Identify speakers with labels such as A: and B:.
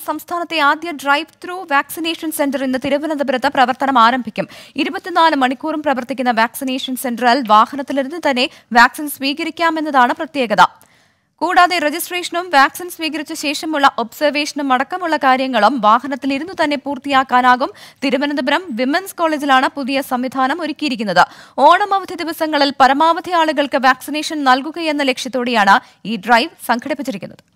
A: സംസ്ഥാനത്തെ ആദ്യ drive through vaccination centre ഇന്ന് തിരുവനന്തപുരത്ത് പ്രവർത്തനം ആരംഭിക്കും. 24 മണിക്കൂറും പ്രവർത്തിക്കുന്ന വാക്സിനേഷൻ സെന്ററിൽ വാഹനത്തിലിരുന്ന് തന്നെ വാക്സിൻ സ്വീകരിക്കാമെന്നതാണ് പ്രത്യേകത. കൂടാതെ രജിസ്ട്രേഷനും വാക്സിൻ സ്വീകരിച്ച ശേഷമുള്ള ഒബ്സർവേഷനും അടക്കമുള്ള കാര്യങ്ങളും വാഹനത്തിലിരുന്നു തന്നെ പൂർത്തിയാക്കാനാകും. തിരുവനന്തപുരം വിമൻസ് കോളേജിലാണ് പുതിയ സംവിധാനം ഒരുക്കിയിരിക്കുന്നത്. ഓണം അവധി ദിവസങ്ങളിൽ പരമാവധി ആളുകൾക്ക് വാക്സിനേഷൻ നൽകുകയെന്ന ലക്ഷ്യത്തോടെയാണ് ഈ ഡ്രൈവ് സംഘടിപ്പിച്ചിരിക്കുന്നത്.